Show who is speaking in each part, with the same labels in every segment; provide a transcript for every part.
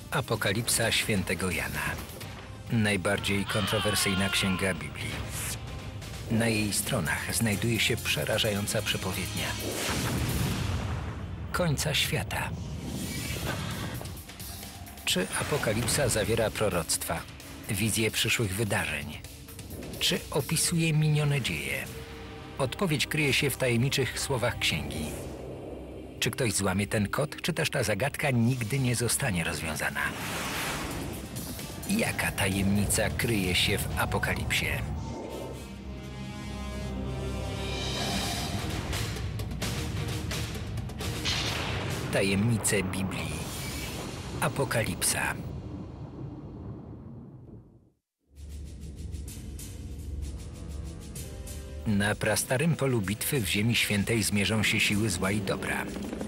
Speaker 1: Apokalipsa Świętego Jana. Najbardziej kontrowersyjna księga Biblii. Na jej stronach znajduje się przerażająca przepowiednia końca świata. Czy Apokalipsa zawiera proroctwa, wizje przyszłych wydarzeń? Czy opisuje minione dzieje? Odpowiedź kryje się w tajemniczych słowach księgi. Czy ktoś złamie ten kod, czy też ta zagadka nigdy nie zostanie rozwiązana? Jaka tajemnica kryje się w Apokalipsie? Tajemnice Biblii. Apokalipsa. Na prastarym polu bitwy w Ziemi Świętej zmierzą się siły zła i dobra.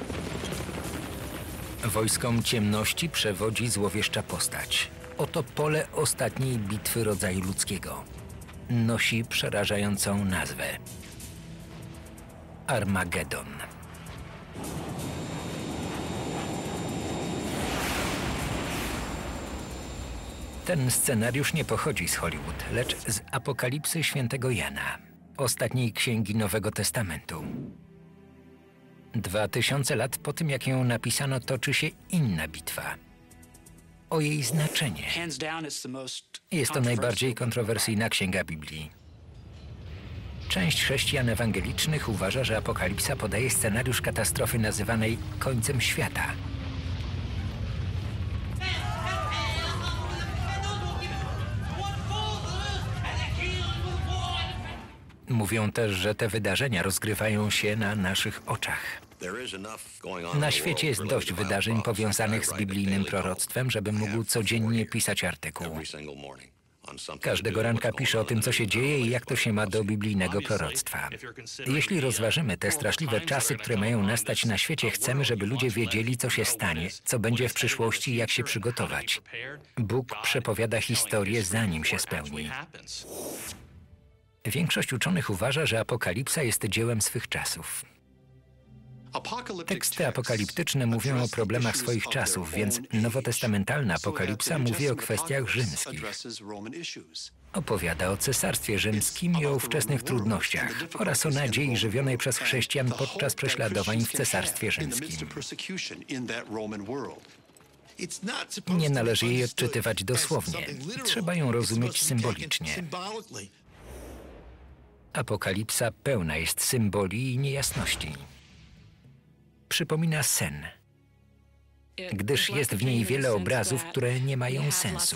Speaker 1: Wojskom ciemności przewodzi złowieszcza postać. Oto pole ostatniej bitwy rodzaju ludzkiego. Nosi przerażającą nazwę Armagedon. Ten scenariusz nie pochodzi z Hollywood, lecz z Apokalipsy Świętego Jana, ostatniej księgi Nowego Testamentu. 2000 lat po tym, jak ją napisano, toczy się inna bitwa. O jej znaczenie. Jest to najbardziej kontrowersyjna księga Biblii. Część chrześcijan ewangelicznych uważa, że Apokalipsa podaje scenariusz katastrofy nazywanej końcem świata. Mówią też, że te wydarzenia rozgrywają się na naszych oczach. Na świecie jest dość wydarzeń powiązanych z biblijnym proroctwem, żeby mógł codziennie pisać artykuł. Każdego ranka pisze o tym, co się dzieje i jak to się ma do biblijnego proroctwa. Jeśli rozważymy te straszliwe czasy, które mają nastać na świecie, chcemy, żeby ludzie wiedzieli, co się stanie, co będzie w przyszłości i jak się przygotować. Bóg przepowiada historię, zanim się spełni. Większość uczonych uważa, że Apokalipsa jest dziełem swych czasów. Teksty apokaliptyczne mówią o problemach swoich czasów, więc nowotestamentalna Apokalipsa mówi o kwestiach rzymskich. Opowiada o cesarstwie rzymskim i o ówczesnych trudnościach oraz o nadziei żywionej przez chrześcijan podczas prześladowań w cesarstwie rzymskim. Nie należy jej odczytywać dosłownie. Trzeba ją rozumieć symbolicznie. Apokalipsa pełna jest symboli i niejasności. Przypomina sen, gdyż jest w niej wiele obrazów, które nie mają sensu.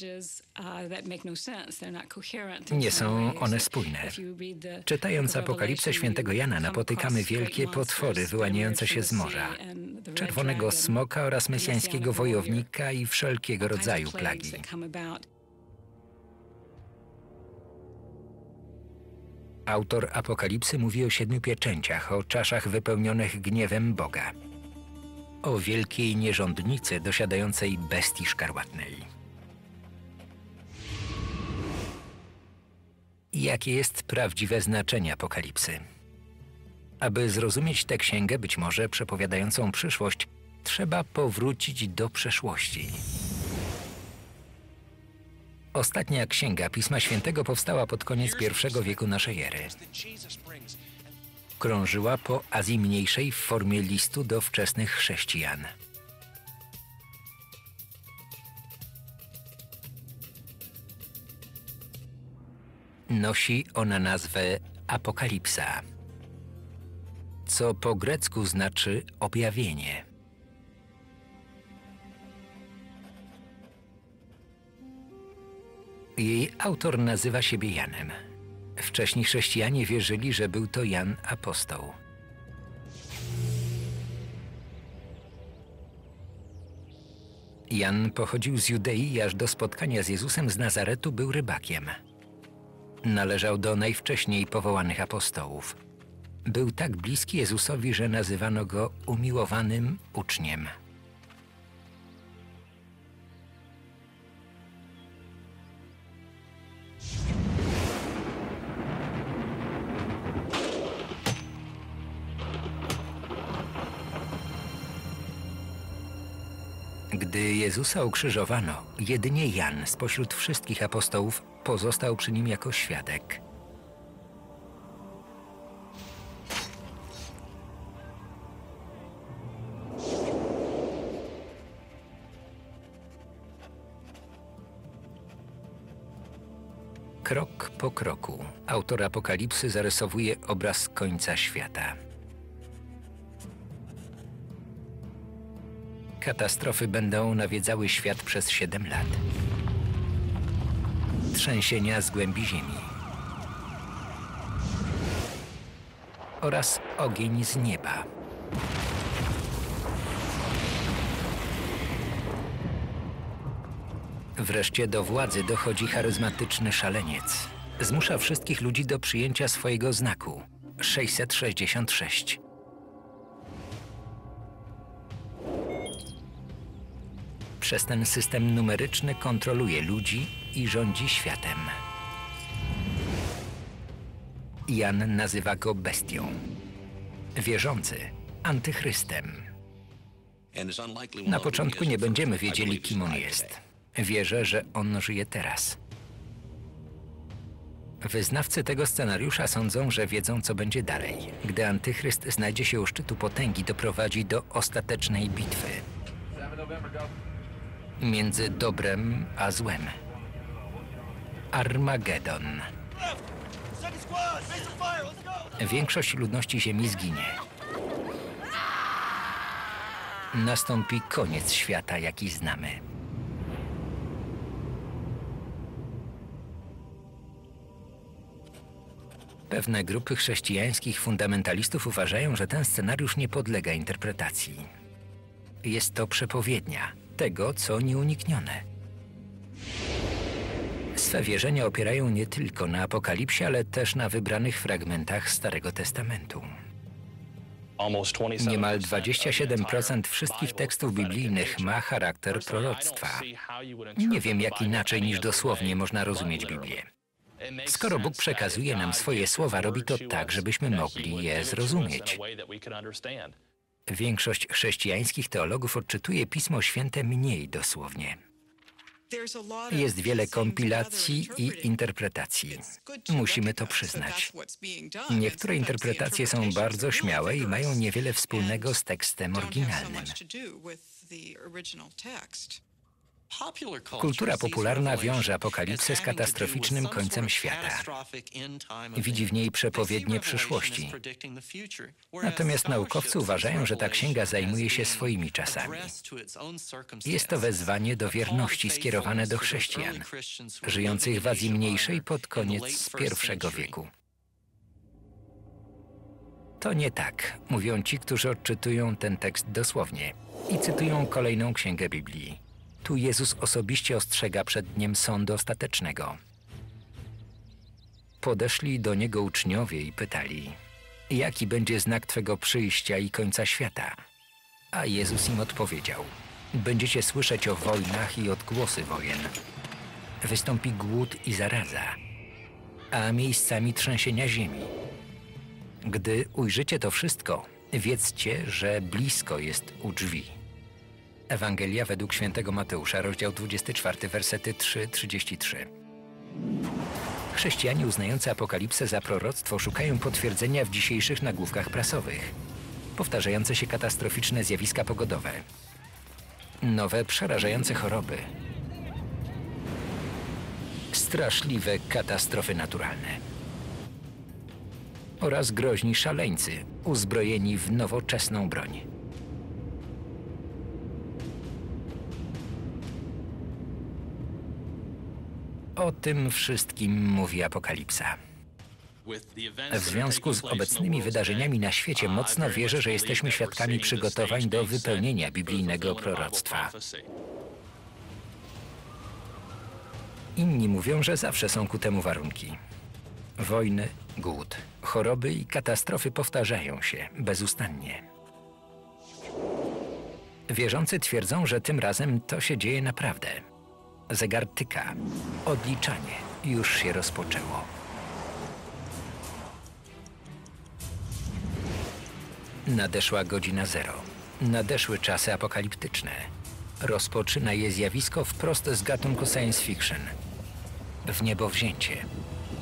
Speaker 1: Nie są one spójne. Czytając Apokalipsę Świętego Jana, napotykamy wielkie potwory wyłaniające się z morza, czerwonego smoka oraz mesjańskiego wojownika i wszelkiego rodzaju plagi. Autor Apokalipsy mówi o 7 pieczęciach, o czaszach wypełnionych gniewem Boga, o wielkiej nierządnicy dosiadającej bestii szkarłatnej. Jakie jest prawdziwe znaczenie Apokalipsy? Aby zrozumieć tę księgę, być może przepowiadającą przyszłość, trzeba powrócić do przeszłości. Ostatnia księga Pisma Świętego powstała pod koniec I wieku naszej ery. Krążyła po Azji Mniejszej w formie listu do wczesnych chrześcijan. Nosi ona nazwę Apokalipsa, co po grecku znaczy objawienie. Jej autor nazywa siebie Janem. Wcześni chrześcijanie wierzyli, że był to Jan Apostoł. Jan pochodził z Judei i aż do spotkania z Jezusem z Nazaretu był rybakiem. Należał do najwcześniej powołanych apostołów. Był tak bliski Jezusowi, że nazywano go umiłowanym uczniem. Gdy Jezusa ukrzyżowano, jedynie Jan spośród wszystkich apostołów pozostał przy nim jako świadek. Krok po kroku autor Apokalipsy zarysowuje obraz końca świata. Katastrofy będą nawiedzały świat przez 7 lat. Trzęsienia z głębi ziemi oraz ogień z nieba. Wreszcie do władzy dochodzi charyzmatyczny szaleniec. Zmusza wszystkich ludzi do przyjęcia swojego znaku 666. Przez ten system numeryczny kontroluje ludzi i rządzi światem. Jan nazywa go bestią. Wierzący antychrystem. Na początku nie będziemy wiedzieli, kim on jest. Wierzę, że on żyje teraz. Wyznawcy tego scenariusza sądzą, że wiedzą, co będzie dalej. Gdy antychryst znajdzie się u szczytu potęgi, doprowadzi do ostatecznej bitwy między dobrem a złem. Armagedon. Większość ludności Ziemi zginie. Nastąpi koniec świata, jaki znamy. Pewne grupy chrześcijańskich fundamentalistów uważają, że ten scenariusz nie podlega interpretacji. Jest to przepowiednia tego, co nieuniknione. Swe wierzenia opierają nie tylko na Apokalipsie, ale też na wybranych fragmentach Starego Testamentu. Niemal 27% wszystkich tekstów biblijnych ma charakter proroctwa. Nie wiem, jak inaczej niż dosłownie można rozumieć Biblię. Skoro Bóg przekazuje nam swoje słowa, robi to tak, żebyśmy mogli je zrozumieć. Większość chrześcijańskich teologów odczytuje Pismo Święte mniej dosłownie. Jest wiele kompilacji i interpretacji. Musimy to przyznać. Niektóre interpretacje są bardzo śmiałe i mają niewiele wspólnego z tekstem oryginalnym. Kultura popularna wiąże Apokalipsę z katastroficznym końcem świata. Widzi w niej przepowiednie przyszłości. Natomiast naukowcy uważają, że ta księga zajmuje się swoimi czasami. Jest to wezwanie do wierności skierowane do chrześcijan, żyjących w Azji Mniejszej pod koniec I wieku. To nie tak, mówią ci, którzy odczytują ten tekst dosłownie i cytują kolejną księgę Biblii. Tu Jezus osobiście ostrzega przed dniem sądu ostatecznego. Podeszli do Niego uczniowie i pytali: jaki będzie znak Twego przyjścia i końca świata? A Jezus im odpowiedział: będziecie słyszeć o wojnach i odgłosy wojen. Wystąpi głód i zaraza, a miejscami trzęsienia ziemi. Gdy ujrzycie to wszystko, wiedzcie, że blisko jest u drzwi. Ewangelia według świętego Mateusza, rozdział 24, wersety 3-33. Chrześcijanie uznający Apokalipsę za proroctwo szukają potwierdzenia w dzisiejszych nagłówkach prasowych. Powtarzające się katastroficzne zjawiska pogodowe. Nowe, przerażające choroby. Straszliwe katastrofy naturalne. Oraz groźni szaleńcy, uzbrojeni w nowoczesną broń. O tym wszystkim mówi Apokalipsa. W związku z obecnymi wydarzeniami na świecie mocno wierzę, że jesteśmy świadkami przygotowań do wypełnienia biblijnego proroctwa. Inni mówią, że zawsze są ku temu warunki. Wojny, głód, choroby i katastrofy powtarzają się bezustannie. Wierzący twierdzą, że tym razem to się dzieje naprawdę. Zegar tyka. Odliczanie już się rozpoczęło. Nadeszła godzina zero. Nadeszły czasy apokaliptyczne. rozpoczyna je zjawisko wprost z gatunku science fiction. Wniebowzięcie.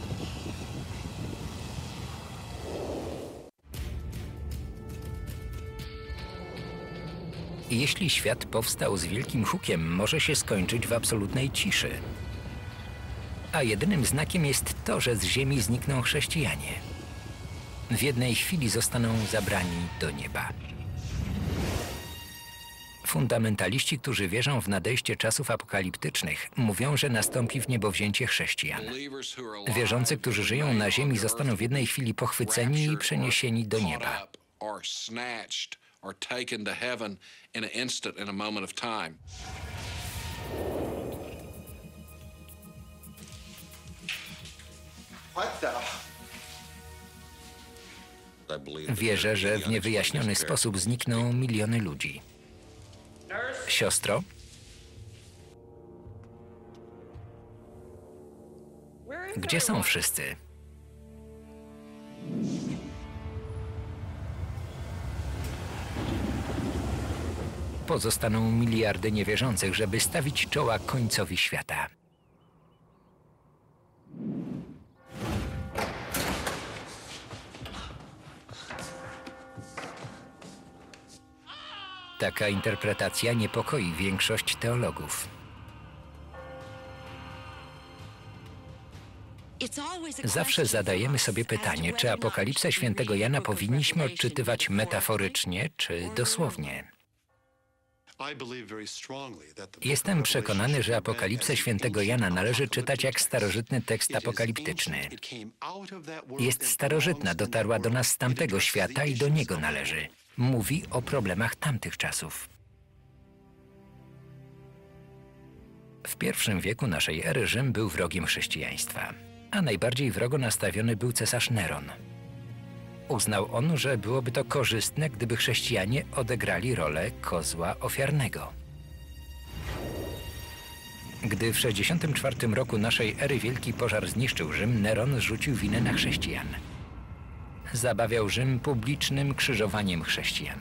Speaker 1: Jeśli świat powstał z wielkim hukiem, może się skończyć w absolutnej ciszy. A jedynym znakiem jest to, że z ziemi znikną chrześcijanie. W jednej chwili zostaną zabrani do nieba. Fundamentaliści, którzy wierzą w nadejście czasów apokaliptycznych, mówią, że nastąpi wniebowzięcie chrześcijan. Wierzący, którzy żyją na ziemi, zostaną w jednej chwili pochwyceni i przeniesieni do nieba. Wierzę, że w niewyjaśniony sposób znikną miliony ludzi. Siostro? Gdzie są wszyscy? Pozostaną miliardy niewierzących, żeby stawić czoła końcowi świata. Taka interpretacja niepokoi większość teologów. Zawsze zadajemy sobie pytanie, czy Apokalipsę Świętego Jana powinniśmy odczytywać metaforycznie, czy dosłownie. Jestem przekonany, że Apokalipsę Świętego Jana należy czytać jak starożytny tekst apokaliptyczny. Jest starożytna, dotarła do nas z tamtego świata i do niego należy. Mówi o problemach tamtych czasów. W I wieku naszej ery Rzym był wrogiem chrześcijaństwa, a najbardziej wrogo nastawiony był cesarz Neron. Uznał on, że byłoby to korzystne, gdyby chrześcijanie odegrali rolę kozła ofiarnego. Gdy w 64 roku naszej ery wielki pożar zniszczył Rzym, Neron zrzucił winę na chrześcijan. Zabawiał Rzym publicznym krzyżowaniem chrześcijan.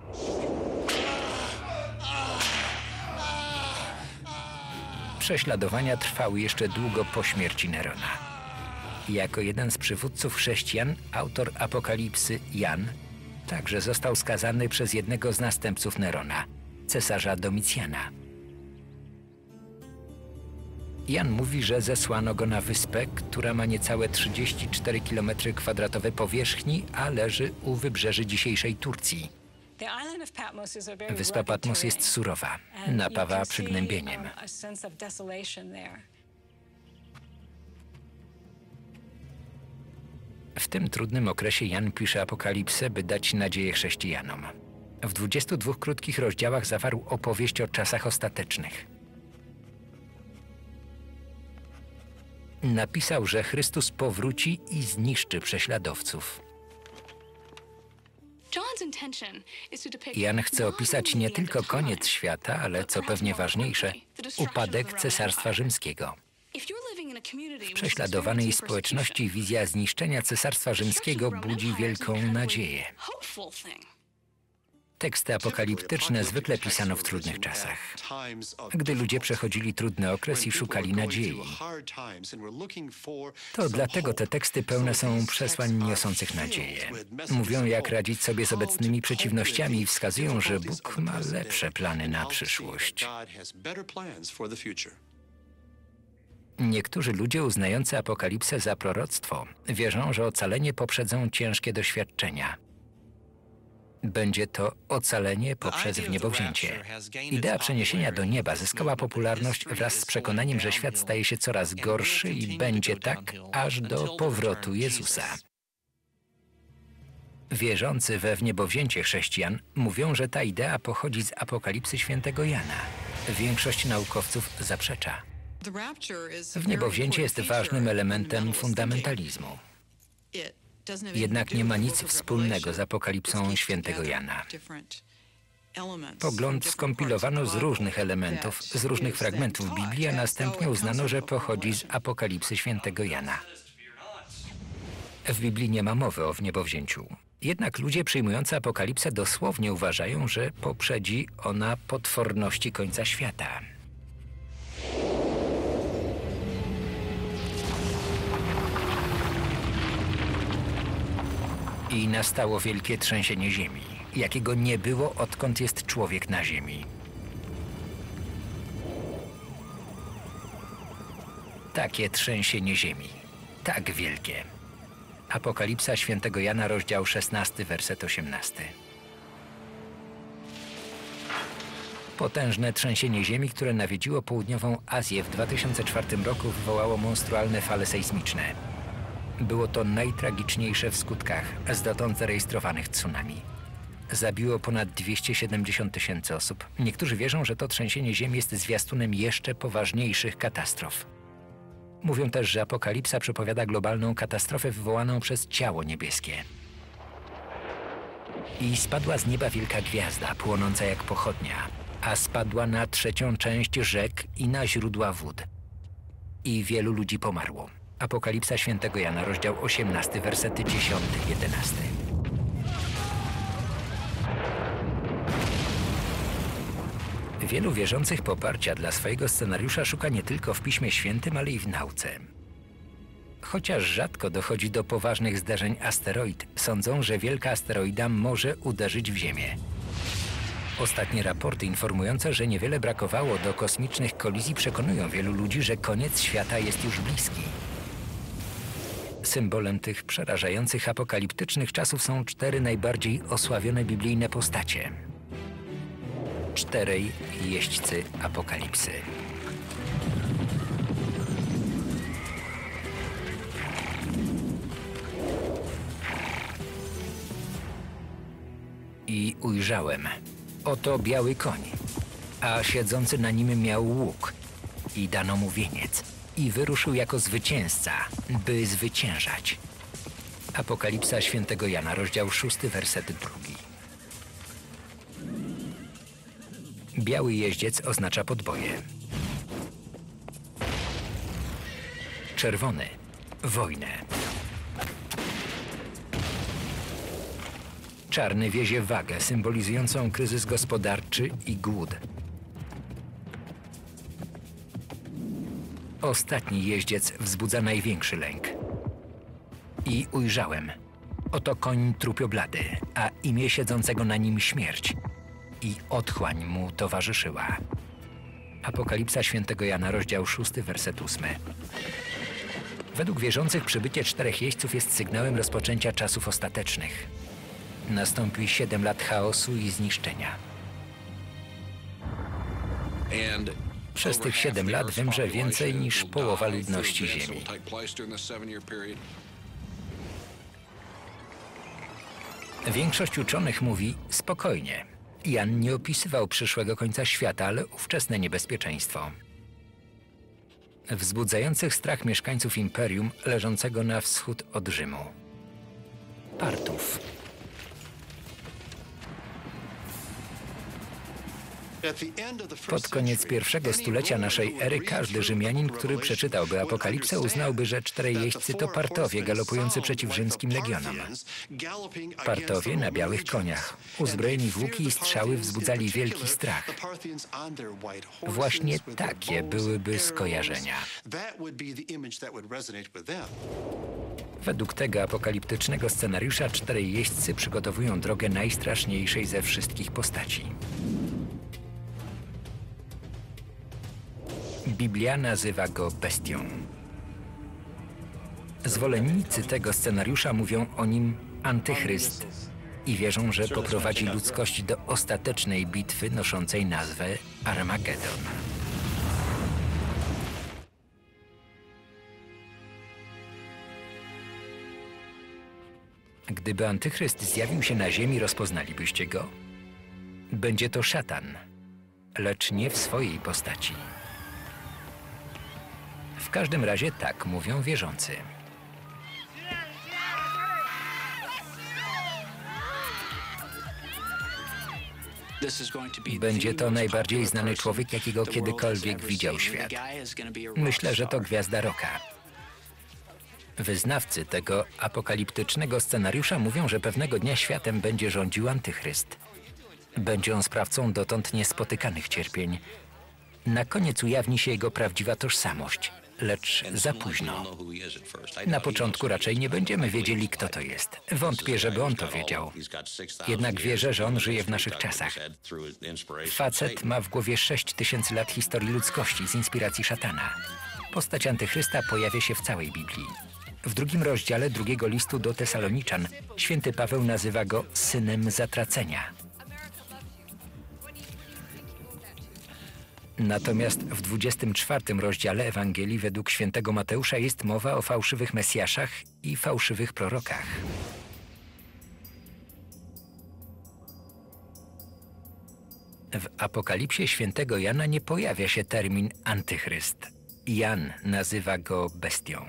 Speaker 1: Prześladowania trwały jeszcze długo po śmierci Nerona. Jako jeden z przywódców chrześcijan, autor Apokalipsy, Jan, także został skazany przez jednego z następców Nerona, cesarza Domicjana. Jan mówi, że zesłano go na wyspę, która ma niecałe 34 km² powierzchni, a leży u wybrzeży dzisiejszej Turcji. Wyspa Patmos jest surowa, napawa przygnębieniem. W tym trudnym okresie Jan pisze Apokalipsę, by dać nadzieję chrześcijanom. W 22 krótkich rozdziałach zawarł opowieść o czasach ostatecznych. Napisał, że Chrystus powróci i zniszczy prześladowców. Jan chce opisać nie tylko koniec świata, ale co pewnie ważniejsze, upadek Cesarstwa Rzymskiego. W prześladowanej społeczności wizja zniszczenia Cesarstwa Rzymskiego budzi wielką nadzieję. Teksty apokaliptyczne zwykle pisano w trudnych czasach, gdy ludzie przechodzili trudny okres i szukali nadziei. To dlatego te teksty pełne są przesłań niosących nadzieję. Mówią, jak radzić sobie z obecnymi przeciwnościami i wskazują, że Bóg ma lepsze plany na przyszłość. Niektórzy ludzie uznający Apokalipsę za proroctwo wierzą, że ocalenie poprzedzą ciężkie doświadczenia. Będzie to ocalenie poprzez wniebowzięcie. Idea przeniesienia do nieba zyskała popularność wraz z przekonaniem, że świat staje się coraz gorszy i będzie tak aż do powrotu Jezusa. Wierzący we wniebowzięcie chrześcijan mówią, że ta idea pochodzi z Apokalipsy Świętego Jana. Większość naukowców zaprzecza. Wniebowzięcie jest ważnym elementem fundamentalizmu. Jednak nie ma nic wspólnego z Apokalipsą Świętego Jana. Pogląd skompilowano z różnych elementów, z różnych fragmentów Biblii, a następnie uznano, że pochodzi z Apokalipsy Świętego Jana. W Biblii nie ma mowy o wniebowzięciu. Jednak ludzie przyjmujący apokalipsę dosłownie uważają, że poprzedzi ona potworności końca świata. I nastało wielkie trzęsienie ziemi, jakiego nie było, odkąd jest człowiek na ziemi. Takie trzęsienie ziemi, tak wielkie. Apokalipsa świętego Jana, rozdział 16, werset 18. Potężne trzęsienie ziemi, które nawiedziło południową Azję w 2004 roku, wywołało monstrualne fale sejsmiczne. Było to najtragiczniejsze w skutkach z dotąd zarejestrowanych tsunami. Zabiło ponad 270 000 osób. Niektórzy wierzą, że to trzęsienie ziemi jest zwiastunem jeszcze poważniejszych katastrof. Mówią też, że apokalipsa przepowiada globalną katastrofę wywołaną przez ciało niebieskie. I spadła z nieba wielka gwiazda, płonąca jak pochodnia, a spadła na trzecią część rzek i na źródła wód. I wielu ludzi pomarło. Apokalipsa świętego Jana, rozdział 18, wersety 10-11. Wielu wierzących poparcia dla swojego scenariusza szuka nie tylko w Piśmie Świętym, ale i w nauce. Chociaż rzadko dochodzi do poważnych zdarzeń asteroid, sądzą, że wielka asteroida może uderzyć w Ziemię. Ostatnie raporty informujące, że niewiele brakowało do kosmicznych kolizji, przekonują wielu ludzi, że koniec świata jest już bliski. Symbolem tych przerażających apokaliptycznych czasów są 4 najbardziej osławione biblijne postacie. 4 jeźdźcy apokalipsy. I ujrzałem, oto biały koń, a siedzący na nim miał łuk i dano mu wieniec i wyruszył jako zwycięzca, by zwyciężać. Apokalipsa świętego Jana, rozdział 6, werset 2. Biały jeździec oznacza podboje. Czerwony – wojnę. Czarny wiezie wagę symbolizującą kryzys gospodarczy i głód. Ostatni jeździec wzbudza największy lęk. I ujrzałem, oto koń trupioblady, a imię siedzącego na nim śmierć. I otchłań mu towarzyszyła. Apokalipsa świętego Jana, rozdział 6, werset 8. Według wierzących przybycie 4 jeźdźców jest sygnałem rozpoczęcia czasów ostatecznych. Nastąpi 7 lat chaosu i zniszczenia. Przez tych 7 lat wymrze więcej niż połowa ludności Ziemi. Większość uczonych mówi spokojnie. Jan nie opisywał przyszłego końca świata, ale ówczesne niebezpieczeństwo. Wzbudzających strach mieszkańców imperium leżącego na wschód od Rzymu. Partów. Pod koniec pierwszego stulecia naszej ery każdy Rzymianin, który przeczytałby Apokalipsę, uznałby, że 4 jeźdźcy to Partowie galopujący przeciw rzymskim legionom. Partowie na białych koniach, uzbrojeni w łuki i strzały, wzbudzali wielki strach. Właśnie takie byłyby skojarzenia. Według tego apokaliptycznego scenariusza 4 jeźdźcy przygotowują drogę najstraszniejszej ze wszystkich postaci. Biblia nazywa go bestią. Zwolennicy tego scenariusza mówią o nim antychryst i wierzą, że poprowadzi ludzkość do ostatecznej bitwy noszącej nazwę Armagedon. Gdyby antychryst zjawił się na ziemi, rozpoznalibyście go? Będzie to szatan, lecz nie w swojej postaci. W każdym razie tak mówią wierzący. Będzie to najbardziej znany człowiek, jakiego kiedykolwiek widział świat. Myślę, że to gwiazda rocka. Wyznawcy tego apokaliptycznego scenariusza mówią, że pewnego dnia światem będzie rządził antychryst. Będzie on sprawcą dotąd niespotykanych cierpień. Na koniec ujawni się jego prawdziwa tożsamość, lecz za późno. Na początku raczej nie będziemy wiedzieli, kto to jest. Wątpię, żeby on to wiedział. Jednak wierzę, że on żyje w naszych czasach. Facet ma w głowie 6000 lat historii ludzkości z inspiracji szatana. Postać antychrysta pojawia się w całej Biblii. W 2 rozdziale 2 listu do Tesaloniczan święty Paweł nazywa go synem zatracenia. Natomiast w 24 rozdziale Ewangelii według świętego Mateusza jest mowa o fałszywych mesjaszach i fałszywych prorokach. W Apokalipsie świętego Jana nie pojawia się termin antychryst. Jan nazywa go bestią.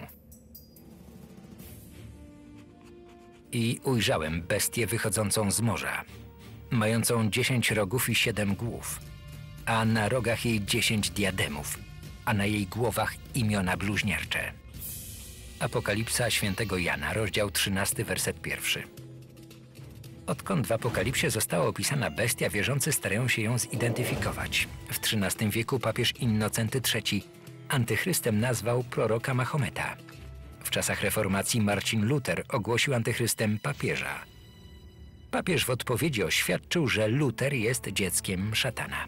Speaker 1: I ujrzałem bestię wychodzącą z morza, mającą 10 rogów i 7 głów, a na rogach jej 10 diademów, a na jej głowach imiona bluźniercze. Apokalipsa świętego Jana, rozdział 13, werset 1. Odkąd w Apokalipsie została opisana bestia, wierzący starają się ją zidentyfikować. W XIII wieku papież Innocenty III antychrystem nazwał proroka Mahometa. W czasach reformacji Marcin Luter ogłosił antychrystem papieża. Papież w odpowiedzi oświadczył, że Luter jest dzieckiem szatana.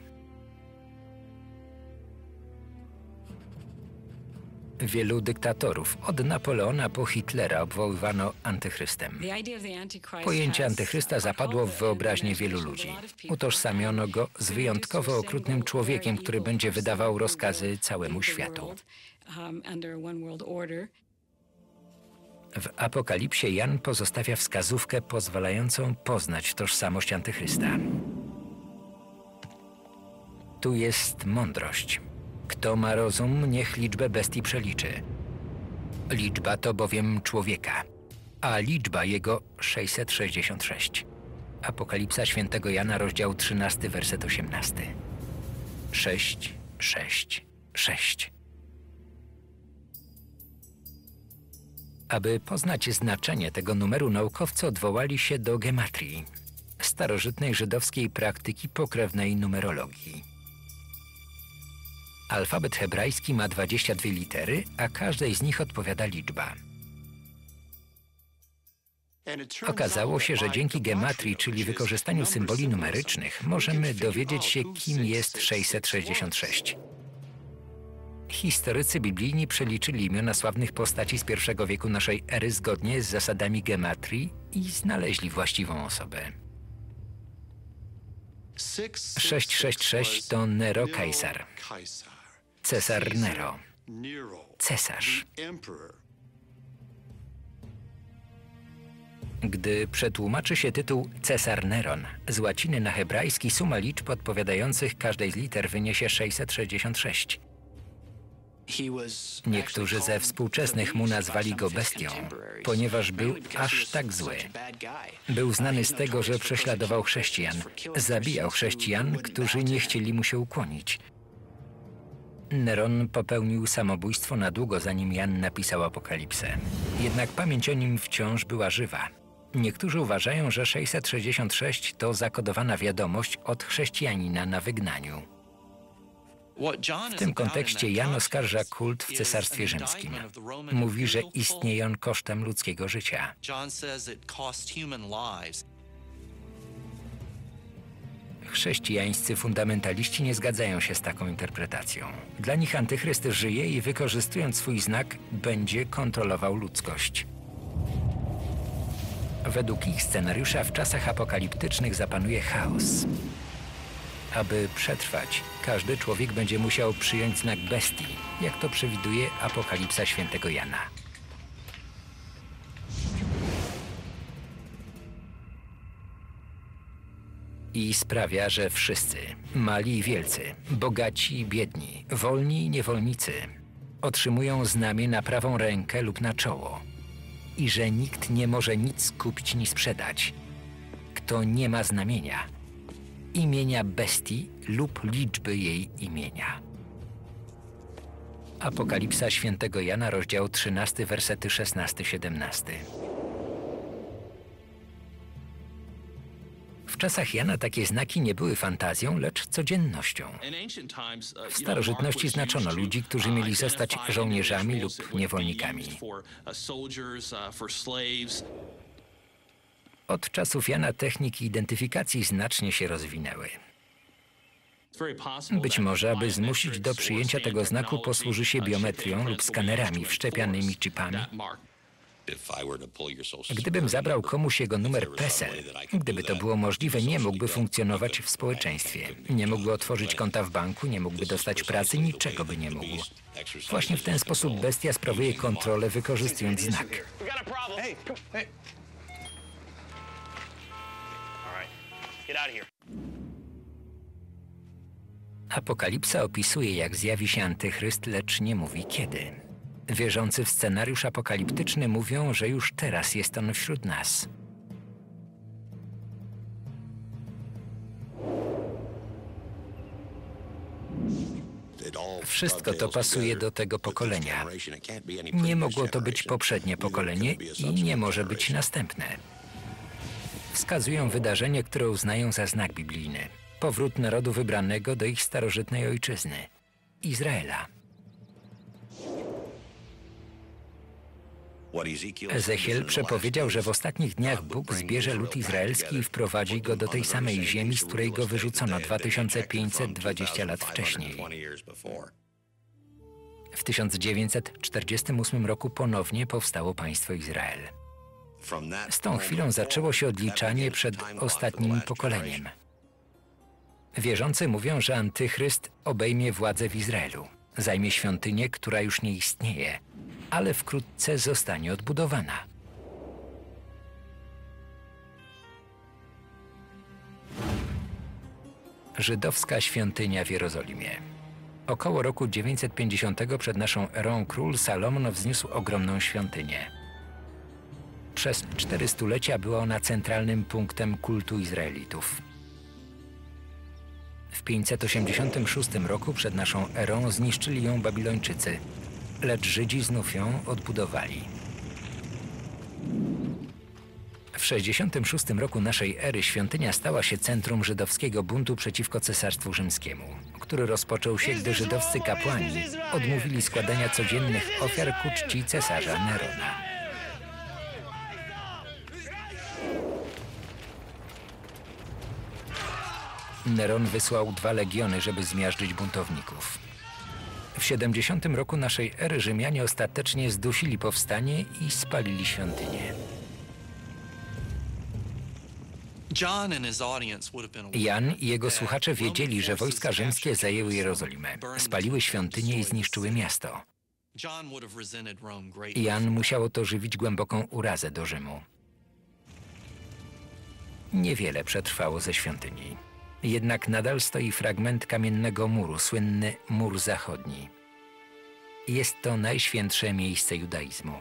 Speaker 1: Wielu dyktatorów, od Napoleona po Hitlera, obwoływano antychrystem. Pojęcie antychrysta zapadło w wyobraźnię wielu ludzi. Utożsamiono go z wyjątkowo okrutnym człowiekiem, który będzie wydawał rozkazy całemu światu. W Apokalipsie Jan pozostawia wskazówkę pozwalającą poznać tożsamość antychrysta. Tu jest mądrość. Kto ma rozum, niech liczbę bestii przeliczy. Liczba to bowiem człowieka, a liczba jego 666. Apokalipsa świętego Jana, rozdział 13, werset 18. 6, 6, 6. Aby poznać znaczenie tego numeru, naukowcy odwołali się do gematrii, starożytnej żydowskiej praktyki pokrewnej numerologii. Alfabet hebrajski ma 22 litery, a każdej z nich odpowiada liczba. Okazało się, że dzięki gematrii, czyli wykorzystaniu symboli numerycznych, możemy dowiedzieć się, kim jest 666. Historycy biblijni przeliczyli imiona sławnych postaci z I wieku naszej ery zgodnie z zasadami gematrii i znaleźli właściwą osobę. 666 to Nero Kejsar. Cesar Nero. Cesarz. Gdy przetłumaczy się tytuł Cesar Neron z łaciny na hebrajski, suma liczb odpowiadających każdej z liter wyniesie 666. Niektórzy ze współczesnych mu nazwali go bestią, ponieważ był aż tak zły. Był znany z tego, że prześladował chrześcijan, zabijał chrześcijan, którzy nie chcieli mu się ukłonić. Neron popełnił samobójstwo na długo, zanim Jan napisał Apokalipsę. Jednak pamięć o nim wciąż była żywa. Niektórzy uważają, że 666 to zakodowana wiadomość od chrześcijanina na wygnaniu. W tym kontekście Jan oskarża kult w Cesarstwie Rzymskim. Mówi, że istnieje on kosztem ludzkiego życia. Chrześcijańscy fundamentaliści nie zgadzają się z taką interpretacją. Dla nich antychryst żyje i wykorzystując swój znak, będzie kontrolował ludzkość. Według ich scenariusza w czasach apokaliptycznych zapanuje chaos. Aby przetrwać, każdy człowiek będzie musiał przyjąć znak bestii, jak to przewiduje Apokalipsa świętego Jana. I sprawia, że wszyscy, mali i wielcy, bogaci i biedni, wolni i niewolnicy, otrzymują znamię na prawą rękę lub na czoło. I że nikt nie może nic kupić ni sprzedać, kto nie ma znamienia, imienia bestii lub liczby jej imienia. Apokalipsa świętego Jana, rozdział 13, wersety 16-17. W czasach Jana takie znaki nie były fantazją, lecz codziennością. W starożytności znaczono ludzi, którzy mieli zostać żołnierzami lub niewolnikami. Od czasów Jana techniki identyfikacji znacznie się rozwinęły. Być może, aby zmusić do przyjęcia tego znaku, posłuży się biometrią lub skanerami wszczepianymi chipami. Gdybym zabrał komuś jego numer PESEL, gdyby to było możliwe, nie mógłby funkcjonować w społeczeństwie. Nie mógłby otworzyć konta w banku, nie mógłby dostać pracy, niczego by nie mógł. Właśnie w ten sposób bestia sprawuje kontrolę, wykorzystując znak. Apokalipsa opisuje, jak zjawi się antychryst, lecz nie mówi kiedy. Wierzący w scenariusz apokaliptyczny mówią, że już teraz jest on wśród nas. Wszystko to pasuje do tego pokolenia. Nie mogło to być poprzednie pokolenie i nie może być następne. Wskazują wydarzenie, które uznają za znak biblijny. Powrót narodu wybranego do ich starożytnej ojczyzny – Izraela. Ezechiel przepowiedział, że w ostatnich dniach Bóg zbierze lud izraelski i wprowadzi go do tej samej ziemi, z której go wyrzucono 2520 lat wcześniej. W 1948 roku ponownie powstało państwo Izrael. Z tą chwilą zaczęło się odliczanie przed ostatnim pokoleniem. Wierzący mówią, że antychryst obejmie władzę w Izraelu, zajmie świątynię, która już nie istnieje, ale wkrótce zostanie odbudowana. Żydowska świątynia w Jerozolimie. Około roku 950 przed naszą erą król Salomon wzniósł ogromną świątynię. Przez 4 stulecia była ona centralnym punktem kultu Izraelitów. W 586 roku przed naszą erą zniszczyli ją Babilończycy, lecz Żydzi znów ją odbudowali. W 66 roku naszej ery świątynia stała się centrum żydowskiego buntu przeciwko Cesarstwu Rzymskiemu, który rozpoczął się, gdy żydowscy kapłani odmówili składania codziennych ofiar ku czci cesarza Nerona. Neron wysłał 2 legiony, żeby zmiażdżyć buntowników. W 70 roku naszej ery Rzymianie ostatecznie zdusili powstanie i spalili świątynię. Jan i jego słuchacze wiedzieli, że wojska rzymskie zajęły Jerozolimę, spaliły świątynię i zniszczyły miasto. Jan musiało to żywić głęboką urazę do Rzymu. Niewiele przetrwało ze świątyni. Jednak nadal stoi fragment kamiennego muru, słynny Mur Zachodni. Jest to najświętsze miejsce judaizmu.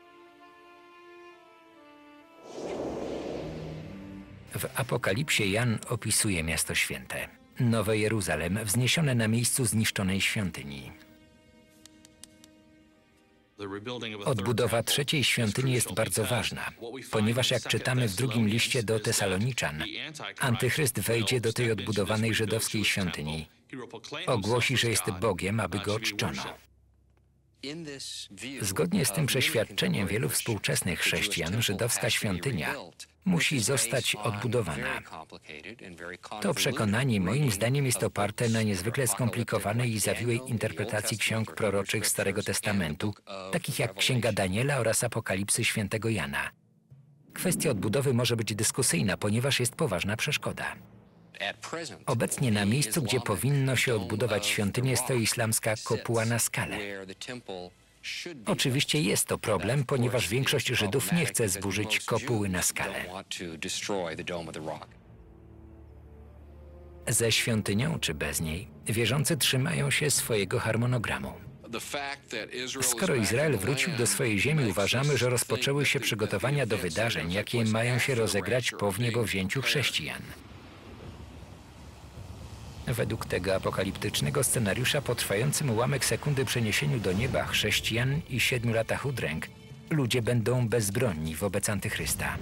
Speaker 1: W Apokalipsie Jan opisuje miasto święte, Nowe Jeruzalem, wzniesione na miejscu zniszczonej świątyni. Odbudowa 3. świątyni jest bardzo ważna, ponieważ jak czytamy w 2 liście do Tesaloniczan, antychryst wejdzie do tej odbudowanej żydowskiej świątyni. Ogłosi, że jest Bogiem, aby go czczono. Zgodnie z tym przeświadczeniem wielu współczesnych chrześcijan, żydowska świątynia musi zostać odbudowana. To przekonanie moim zdaniem jest oparte na niezwykle skomplikowanej i zawiłej interpretacji ksiąg proroczych Starego Testamentu, takich jak Księga Daniela oraz Apokalipsy świętego Jana. Kwestia odbudowy może być dyskusyjna, ponieważ jest poważna przeszkoda. Obecnie na miejscu, gdzie powinno się odbudować świątynię, stoi islamska kopuła na skale. Oczywiście jest to problem, ponieważ większość Żydów nie chce zburzyć kopuły na skale. Ze świątynią czy bez niej, wierzący trzymają się swojego harmonogramu. Skoro Izrael wrócił do swojej ziemi, uważamy, że rozpoczęły się przygotowania do wydarzeń, jakie mają się rozegrać po wniebowzięciu chrześcijan. Według tego apokaliptycznego scenariusza po trwającym ułamek sekundy przeniesieniu do nieba chrześcijan i 7 latach udręk ludzie będą bezbronni wobec Antychrysta.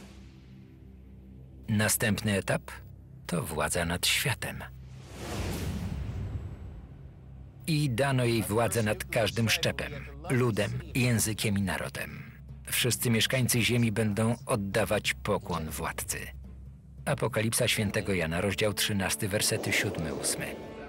Speaker 1: Następny etap to władza nad światem. I dano jej władzę nad każdym szczepem, ludem, językiem i narodem. Wszyscy mieszkańcy ziemi będą oddawać pokłon władcy. Apokalipsa Świętego Jana, rozdział 13, wersety 7-8.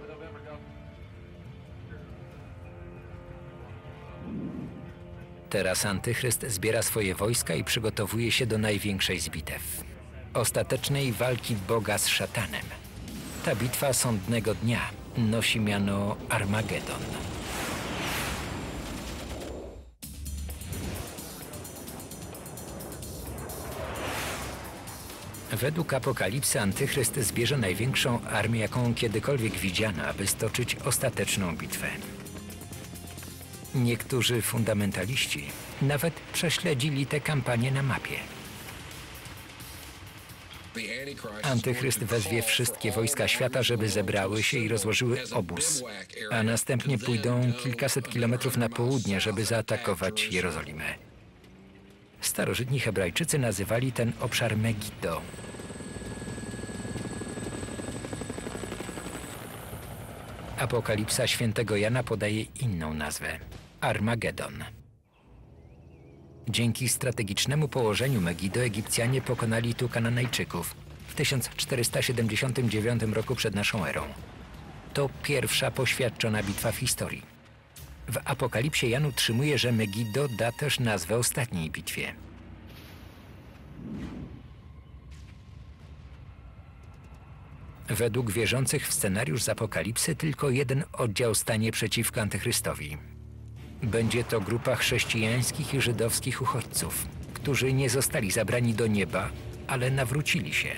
Speaker 1: Teraz Antychryst zbiera swoje wojska i przygotowuje się do największej z bitew. Ostatecznej walki Boga z szatanem. Ta bitwa sądnego dnia nosi miano Armagedon. Według Apokalipsy Antychryst zbierze największą armię, jaką kiedykolwiek widziano, aby stoczyć ostateczną bitwę. Niektórzy fundamentaliści nawet prześledzili tę kampanię na mapie. Antychryst wezwie wszystkie wojska świata, żeby zebrały się i rozłożyły obóz, a następnie pójdą kilkaset kilometrów na południe, żeby zaatakować Jerozolimę. Starożytni Hebrajczycy nazywali ten obszar Megiddo. Apokalipsa Świętego Jana podaje inną nazwę – Armagedon. Dzięki strategicznemu położeniu Megiddo Egipcjanie pokonali tu Kananejczyków w 1479 roku przed naszą erą. To pierwsza poświadczona bitwa w historii. W Apokalipsie Jan utrzymuje, że Megiddo da też nazwę ostatniej bitwie. Według wierzących w scenariusz z Apokalipsy tylko jeden oddział stanie przeciwko Antychrystowi. Będzie to grupa chrześcijańskich i żydowskich uchodźców, którzy nie zostali zabrani do nieba, ale nawrócili się.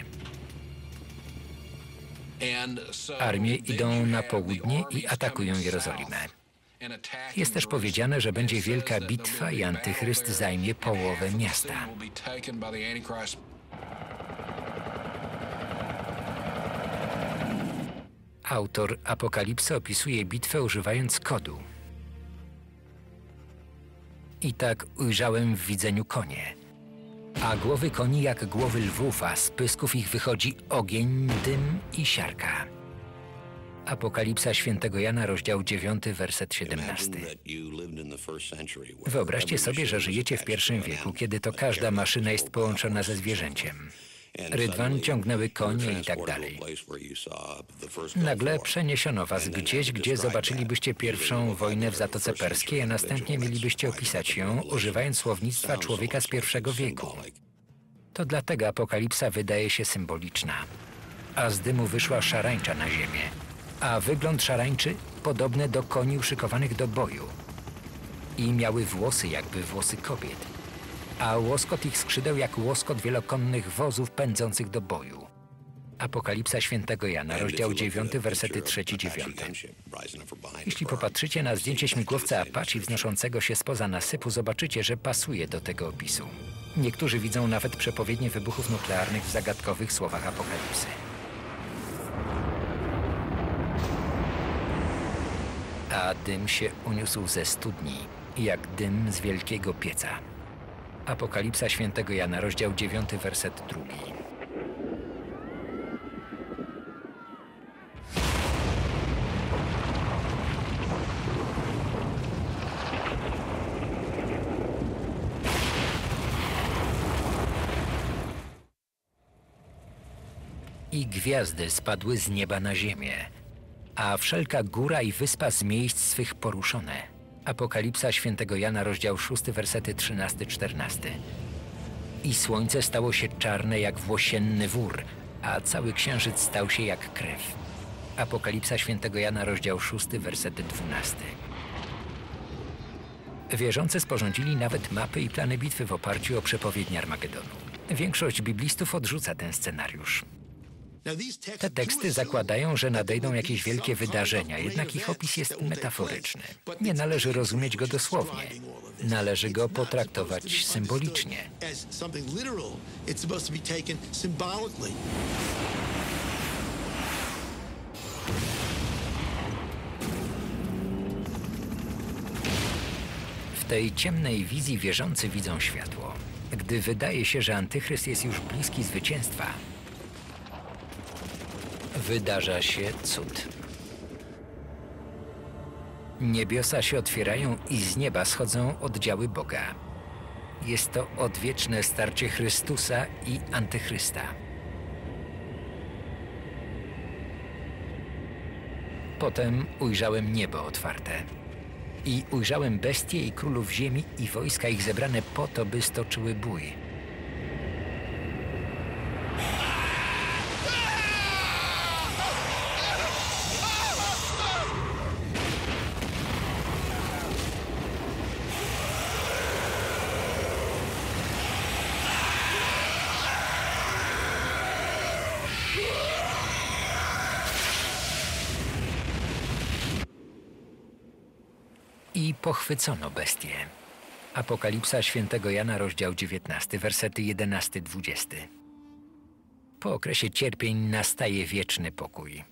Speaker 1: Armie idą na południe i atakują Jerozolimę. Jest też powiedziane, że będzie wielka bitwa i Antychryst zajmie połowę miasta. Autor Apokalipsy opisuje bitwę używając kodu. I tak ujrzałem w widzeniu konie, a głowy koni jak głowy lwów, a z pysków ich wychodzi ogień, dym i siarka. Apokalipsa Świętego Jana, rozdział 9, werset 17. Wyobraźcie sobie, że żyjecie w I wieku, kiedy to każda maszyna jest połączona ze zwierzęciem. Rydwan ciągnęły konie i tak dalej. Nagle przeniesiono was gdzieś, gdzie zobaczylibyście pierwszą wojnę w Zatoce Perskiej, a następnie mielibyście opisać ją, używając słownictwa człowieka z I wieku. To dlatego Apokalipsa wydaje się symboliczna. A z dymu wyszła szarańcza na ziemię, a wygląd szarańczy podobny do koni uszykowanych do boju. I miały włosy jakby włosy kobiet, a łoskot ich skrzydeł jak łoskot wielokonnych wozów pędzących do boju. Apokalipsa Świętego Jana, rozdział 9, wersety 3-9. Jeśli popatrzycie na zdjęcie śmigłowca Apache wznoszącego się spoza nasypu, zobaczycie, że pasuje do tego opisu. Niektórzy widzą nawet przepowiednie wybuchów nuklearnych w zagadkowych słowach Apokalipsy. A dym się uniósł ze studni, jak dym z wielkiego pieca. Apokalipsa Świętego Jana, rozdział 9, werset 2. I gwiazdy spadły z nieba na ziemię, a wszelka góra i wyspa z miejsc swych poruszone. Apokalipsa Świętego Jana, rozdział 6, wersety 13-14. I słońce stało się czarne jak włosienny wór, a cały księżyc stał się jak krew. Apokalipsa Świętego Jana, rozdział 6, werset 12. Wierzący sporządzili nawet mapy i plany bitwy w oparciu o przepowiednie Armagedonu. Większość biblistów odrzuca ten scenariusz. Te teksty zakładają, że nadejdą jakieś wielkie wydarzenia, jednak ich opis jest metaforyczny. Nie należy rozumieć go dosłownie. Należy go potraktować symbolicznie. tej ciemnej wizji wierzący widzą światło. Gdy wydaje się, że Antychryst jest już bliski zwycięstwa, wydarza się cud. Niebiosa się otwierają i z nieba schodzą oddziały Boga. Jest to odwieczne starcie Chrystusa i Antychrysta. Potem ujrzałem niebo otwarte. I ujrzałem bestie i królów ziemi i wojska ich zebrane po to, by stoczyły bój. I pochwycono bestie. Apokalipsa świętego Jana, rozdział 19, wersety 11-20. Po okresie cierpień nastaje wieczny pokój.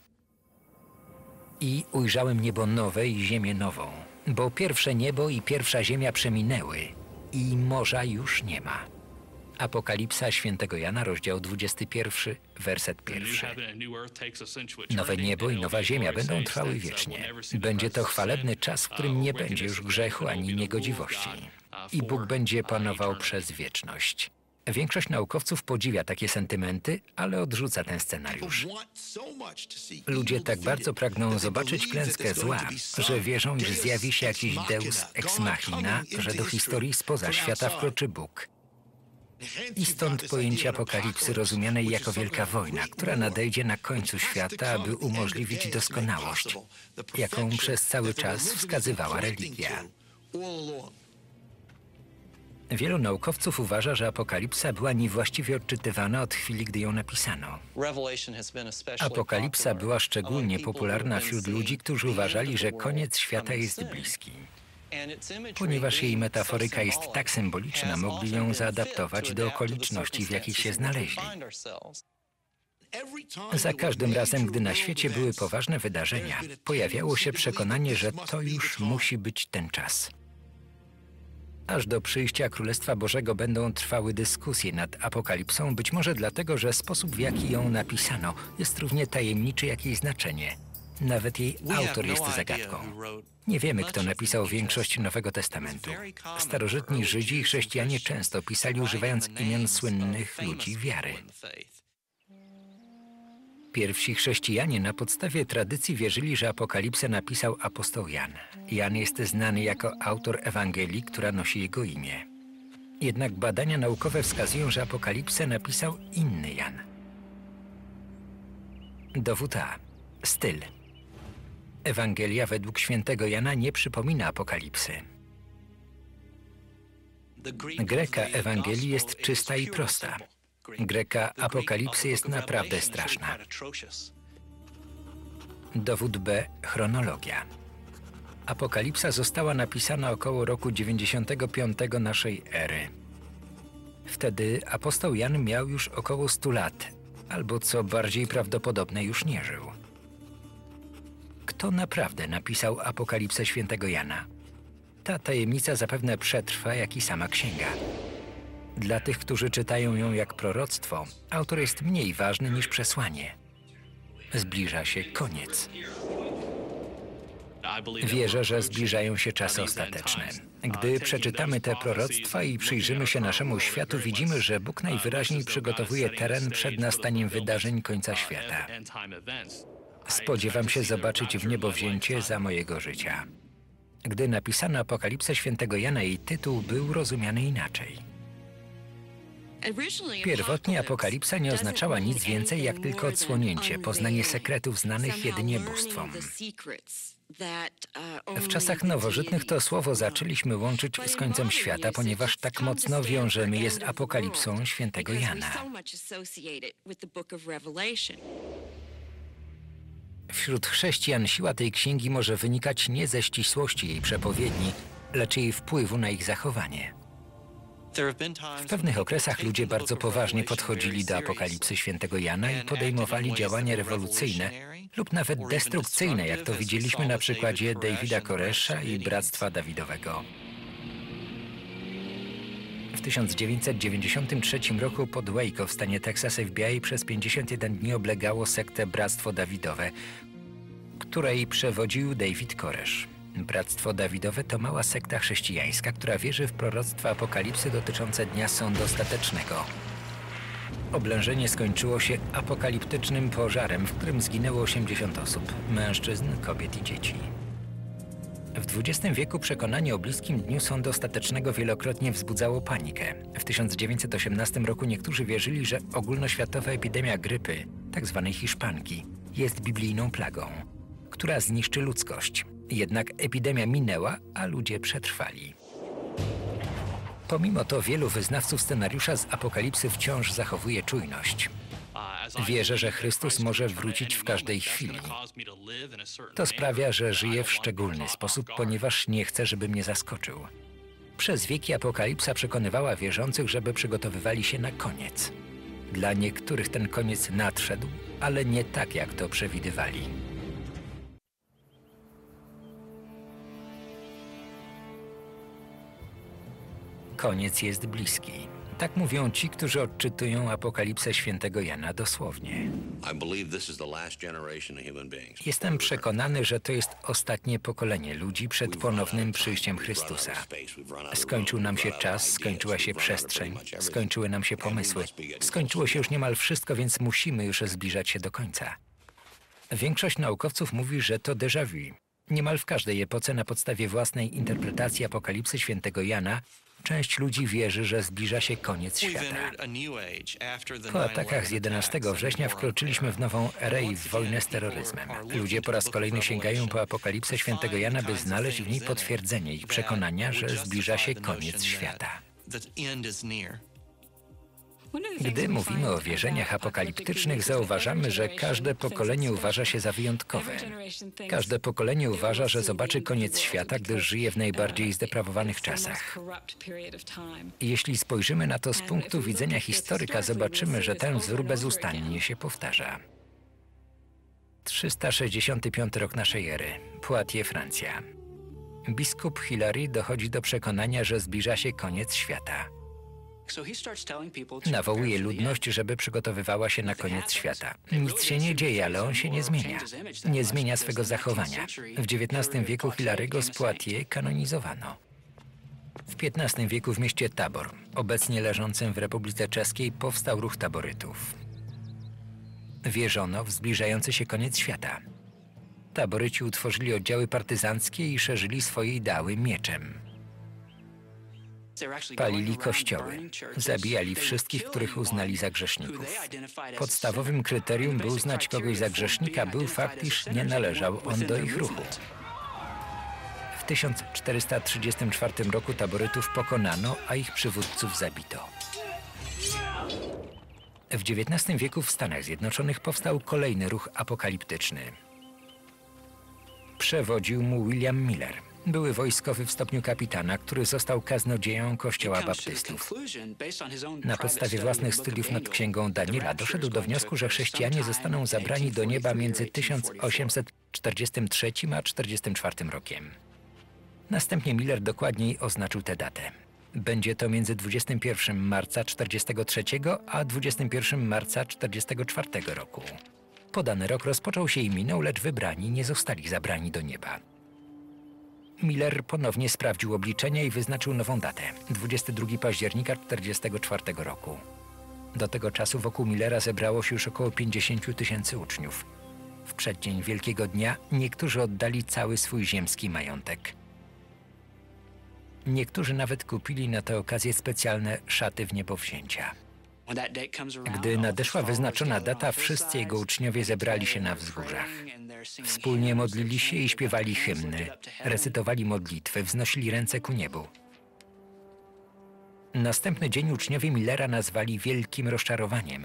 Speaker 1: I ujrzałem niebo nowe i ziemię nową, bo pierwsze niebo i pierwsza ziemia przeminęły i morza już nie ma. Apokalipsa świętego Jana, rozdział 21, werset 1. Nowe niebo i nowa ziemia będą trwały wiecznie. Będzie to chwalebny czas, w którym nie będzie już grzechu ani niegodziwości. I Bóg będzie panował przez wieczność. Większość naukowców podziwia takie sentymenty, ale odrzuca ten scenariusz. Ludzie tak bardzo pragną zobaczyć klęskę zła, że wierzą, iż zjawi się jakiś deus ex machina, że do historii spoza świata wkroczy Bóg. I stąd pojęcie apokalipsy rozumianej jako wielka wojna, która nadejdzie na końcu świata, aby umożliwić doskonałość, jaką przez cały czas wskazywała religia. Wielu naukowców uważa, że apokalipsa była niewłaściwie odczytywana od chwili, gdy ją napisano. Apokalipsa była szczególnie popularna wśród ludzi, którzy uważali, że koniec świata jest bliski. Ponieważ jej metaforyka jest tak symboliczna, mogli ją zaadaptować do okoliczności, w jakich się znaleźli. Za każdym razem, gdy na świecie były poważne wydarzenia, pojawiało się przekonanie, że to już musi być ten czas. Aż do przyjścia Królestwa Bożego będą trwały dyskusje nad apokalipsą, być może dlatego, że sposób, w jaki ją napisano, jest równie tajemniczy jak jej znaczenie. Nawet jej autor jest zagadką. Nie wiemy, kto napisał większość Nowego Testamentu. Starożytni Żydzi i chrześcijanie często pisali używając imion słynnych ludzi wiary. Pierwsi chrześcijanie na podstawie tradycji wierzyli, że apokalipsę napisał apostoł Jan. Jan jest znany jako autor Ewangelii, która nosi jego imię. Jednak badania naukowe wskazują, że apokalipsę napisał inny Jan. Dowód A. Styl. Ewangelia według świętego Jana nie przypomina apokalipsy. Greka Ewangelii jest czysta i prosta. Greka apokalipsy jest naprawdę straszna. Dowód B. Chronologia. Apokalipsa została napisana około roku 95 naszej ery. Wtedy apostoł Jan miał już około 100 lat, albo co bardziej prawdopodobne, już nie żył. Kto naprawdę napisał Apokalipsę świętego Jana? Ta tajemnica zapewne przetrwa, jak i sama księga. Dla tych, którzy czytają ją jak proroctwo, autor jest mniej ważny niż przesłanie. Zbliża się koniec. Wierzę, że zbliżają się czasy ostateczne. Gdy przeczytamy te proroctwa i przyjrzymy się naszemu światu, widzimy, że Bóg najwyraźniej przygotowuje teren przed nastaniem wydarzeń końca świata. Spodziewam się zobaczyć w niebo wzięcie za mojego życia. Gdy napisano Apokalipsę świętego Jana, jej tytuł był rozumiany inaczej. Pierwotnie Apokalipsa nie oznaczała nic więcej jak tylko odsłonięcie, poznanie sekretów znanych jedynie bóstwom. W czasach nowożytnych to słowo zaczęliśmy łączyć z końcem świata, ponieważ tak mocno wiążemy je z Apokalipsą świętego Jana. Wśród chrześcijan siła tej księgi może wynikać nie ze ścisłości jej przepowiedni, lecz jej wpływu na ich zachowanie. W pewnych okresach ludzie bardzo poważnie podchodzili do Apokalipsy świętego Jana i podejmowali działania rewolucyjne lub nawet destrukcyjne, jak to widzieliśmy na przykładzie Davida Koresha i Bractwa Dawidowego. 1993 roku pod Waco w stanie Teksas FBI przez 51 dni oblegało sektę Bractwo Dawidowe, której przewodził David Koresh. Bractwo Dawidowe to mała sekta chrześcijańska, która wierzy w proroctwa apokalipsy dotyczące dnia sądu ostatecznego. Oblężenie skończyło się apokaliptycznym pożarem, w którym zginęło 80 osób, mężczyzn, kobiet i dzieci. W XX wieku przekonanie o bliskim dniu sądu ostatecznego wielokrotnie wzbudzało panikę. W 1918 roku niektórzy wierzyli, że ogólnoświatowa epidemia grypy, tzw. hiszpanki, jest biblijną plagą, która zniszczy ludzkość. Jednak epidemia minęła, a ludzie przetrwali. Pomimo to wielu wyznawców scenariusza z apokalipsy wciąż zachowuje czujność. Wierzę, że Chrystus może wrócić w każdej chwili. To sprawia, że żyję w szczególny sposób, ponieważ nie chcę, żeby mnie zaskoczył. Przez wieki apokalipsa przekonywała wierzących, żeby przygotowywali się na koniec. Dla niektórych ten koniec nadszedł, ale nie tak, jak to przewidywali. Koniec jest bliski. Tak mówią ci, którzy odczytują Apokalipsę Świętego Jana dosłownie. Jestem przekonany, że to jest ostatnie pokolenie ludzi przed ponownym przyjściem Chrystusa. Skończył nam się czas, skończyła się przestrzeń, skończyły nam się pomysły. Skończyło się już niemal wszystko, więc musimy już zbliżać się do końca. Większość naukowców mówi, że to déjà vu. Niemal w każdej epoce na podstawie własnej interpretacji Apokalipsy Świętego Jana część ludzi wierzy, że zbliża się koniec świata. Po atakach z 11 września wkroczyliśmy w nową erę i w wojnę z terroryzmem. Ludzie po raz kolejny sięgają po Apokalipsę Świętego Jana, by znaleźć w niej potwierdzenie ich przekonania, że zbliża się koniec świata. Gdy mówimy o wierzeniach apokaliptycznych, zauważamy, że każde pokolenie uważa się za wyjątkowe. Każde pokolenie uważa, że zobaczy koniec świata, gdyż żyje w najbardziej zdeprawowanych czasach. Jeśli spojrzymy na to z punktu widzenia historyka, zobaczymy, że ten wzór bezustannie się powtarza. 365 rok naszej ery. Poitiers, Francja. Biskup Hilary dochodzi do przekonania, że zbliża się koniec świata. Nawołuje ludność, żeby przygotowywała się na koniec świata. Nic się nie dzieje, ale on się nie zmienia. Nie zmienia swego zachowania. W XIX wieku Hilary'ego z Poitiers kanonizowano. W XV wieku w mieście Tabor, obecnie leżącym w Republice Czeskiej, powstał ruch taborytów. Wierzono w zbliżający się koniec świata. Taboryci utworzyli oddziały partyzanckie i szerzyli swoje ideały mieczem. Palili kościoły, zabijali wszystkich, których uznali za grzeszników. Podstawowym kryterium, by uznać kogoś za grzesznika, był fakt, iż nie należał on do ich ruchu. W 1434 roku taborytów pokonano, a ich przywódców zabito. W XIX wieku w Stanach Zjednoczonych powstał kolejny ruch apokaliptyczny. Przewodził mu William Miller. Były wojskowy w stopniu kapitana, który został kaznodzieją Kościoła Baptystów. Na podstawie własnych studiów nad Księgą Daniela doszedł do wniosku, że chrześcijanie zostaną zabrani do nieba między 1843 a 1844 rokiem. Następnie Miller dokładniej oznaczył tę datę. Będzie to między 21 marca 1943 a 21 marca 1944 roku. Podany rok rozpoczął się i minął, lecz wybrani nie zostali zabrani do nieba. Miller ponownie sprawdził obliczenia i wyznaczył nową datę, 22 października 1944 roku. Do tego czasu wokół Millera zebrało się już około 50 000 uczniów. W przeddzień Wielkiego Dnia niektórzy oddali cały swój ziemski majątek. Niektórzy nawet kupili na tę okazję specjalne szaty w niebowzięcia. Gdy nadeszła wyznaczona data, wszyscy jego uczniowie zebrali się na wzgórzach. Wspólnie modlili się i śpiewali hymny, recytowali modlitwy, wznosili ręce ku niebu. Następny dzień uczniowie Millera nazwali wielkim rozczarowaniem.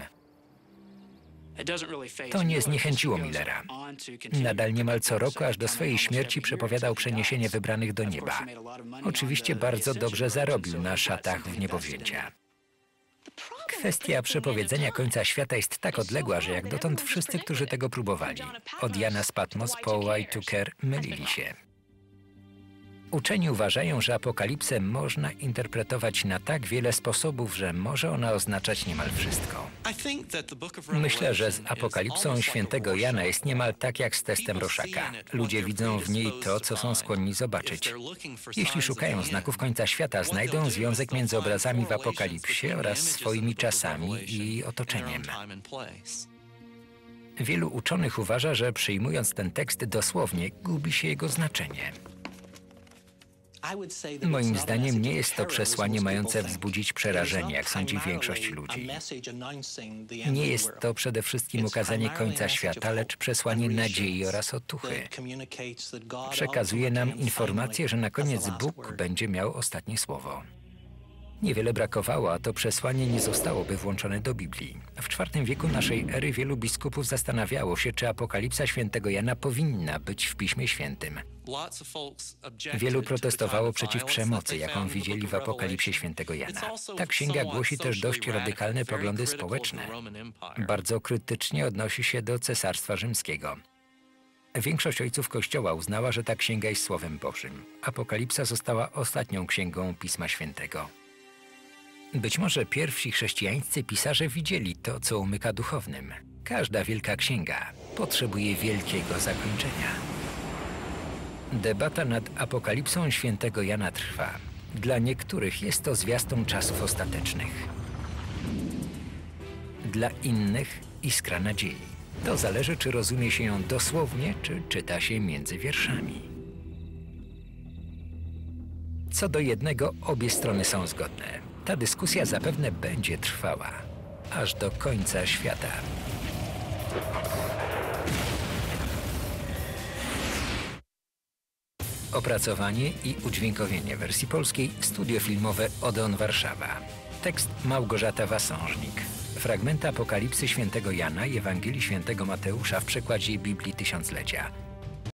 Speaker 1: To nie zniechęciło Millera. Nadal niemal co roku, aż do swojej śmierci przepowiadał przeniesienie wybranych do nieba. Oczywiście bardzo dobrze zarobił na szatach w niebowzięcia. Kwestia przepowiedzenia końca świata jest tak odległa, że jak dotąd wszyscy, którzy tego próbowali, od Jana z Patmos po Y2K, mylili się. Uczeni uważają, że Apokalipsę można interpretować na tak wiele sposobów, że może ona oznaczać niemal wszystko. Myślę, że z Apokalipsą świętego Jana jest niemal tak jak z testem Roszaka. Ludzie widzą w niej to, co są skłonni zobaczyć. Jeśli szukają znaków końca świata, znajdą związek między obrazami w Apokalipsie oraz swoimi czasami i otoczeniem. Wielu uczonych uważa, że przyjmując ten tekst dosłownie, gubi się jego znaczenie. Moim zdaniem nie jest to przesłanie mające wzbudzić przerażenie, jak sądzi większość ludzi. Nie jest to przede wszystkim ukazanie końca świata, lecz przesłanie nadziei oraz otuchy. Przekazuje nam informację, że na koniec Bóg będzie miał ostatnie słowo. Niewiele brakowało, a to przesłanie nie zostałoby włączone do Biblii. W IV wieku naszej ery wielu biskupów zastanawiało się, czy Apokalipsa świętego Jana powinna być w Piśmie Świętym. Wielu protestowało przeciw przemocy, jaką widzieli w Apokalipsie świętego Jana. Ta księga głosi też dość radykalne poglądy społeczne. Bardzo krytycznie odnosi się do Cesarstwa Rzymskiego. Większość ojców Kościoła uznała, że ta księga jest Słowem Bożym. Apokalipsa została ostatnią księgą Pisma Świętego. Być może pierwsi chrześcijańscy pisarze widzieli to, co umyka duchownym. Każda wielka księga potrzebuje wielkiego zakończenia. Debata nad Apokalipsą świętego Jana trwa. Dla niektórych jest to zwiastun czasów ostatecznych. Dla innych iskra nadziei. To zależy, czy rozumie się ją dosłownie, czy czyta się między wierszami. Co do jednego, obie strony są zgodne. Ta dyskusja zapewne będzie trwała, aż do końca świata. Opracowanie i udźwiękowienie wersji polskiej Studio Filmowe Odeon Warszawa. Tekst Małgorzata Wasążnik. Fragmenty Apokalipsy świętego Jana i Ewangelii świętego Mateusza w przekładzie Biblii Tysiąclecia.